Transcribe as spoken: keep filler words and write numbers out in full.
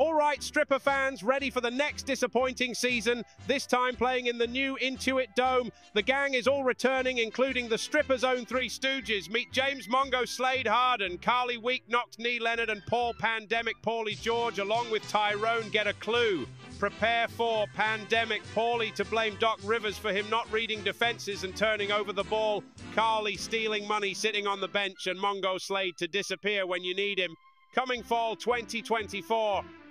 All right, Stripper fans, ready for the next disappointing season, this time playing in the new Intuit Dome. The gang is all returning, including the Strippers' own three Stooges. Meet James Mongo Slade Harden, Carly Week Knocked Knee Leonard, and Paul Pandemic Paulie George, along with Tyrone Get a Clue. Prepare for Pandemic Paulie to blame Doc Rivers for him not reading defenses and turning over the ball, Carly stealing money sitting on the bench, and Mongo Slade to disappear when you need him. Coming fall twenty twenty-four,